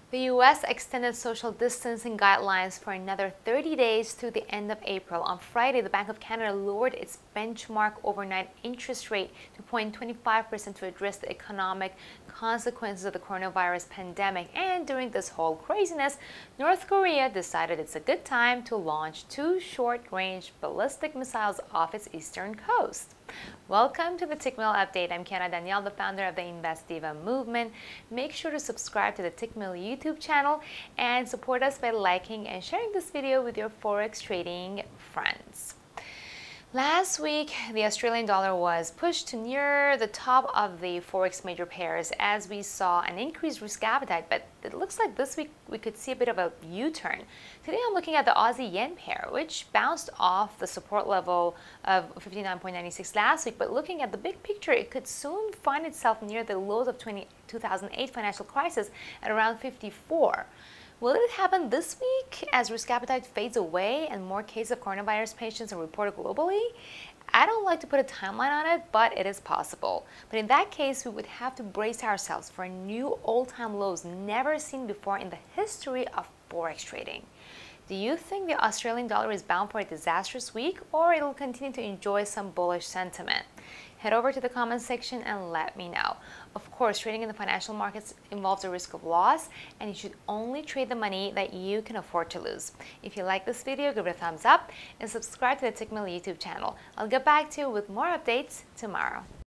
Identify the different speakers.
Speaker 1: The U.S. extended social distancing guidelines for another 30 days through the end of April. On Friday, the Bank of Canada lowered its benchmark overnight interest rate to 0.25% to address the economic consequences of the coronavirus pandemic. And during this whole craziness, North Korea decided it's a good time to launch 2 short-range ballistic missiles off its eastern coast. Welcome to the Tickmill Update. I'm Kiana Danielle, the founder of the Invest Diva movement. Make sure to subscribe to the Tickmill YouTube channel and support us by liking and sharing this video with your Forex trading friends. Last week, the Australian dollar was pushed to near the top of the Forex major pairs as we saw an increased risk appetite, but it looks like this week we could see a bit of a U-turn. Today I'm looking at the Aussie Yen pair, which bounced off the support level of 59.96 last week, but looking at the big picture, it could soon find itself near the lows of 2008 financial crisis at around 54. Will it happen this week as risk appetite fades away and more cases of coronavirus patients are reported globally? I don't like to put a timeline on it, but it is possible. But in that case, we would have to brace ourselves for new all-time lows never seen before in the history of Forex trading. Do you think the Australian dollar is bound for a disastrous week, or it'll continue to enjoy some bullish sentiment? Head over to the comment section and let me know. Of course, trading in the financial markets involves a risk of loss, and you should only trade the money that you can afford to lose. If you like this video, give it a thumbs up and subscribe to the Tickmill YouTube channel. I'll get back to you with more updates tomorrow.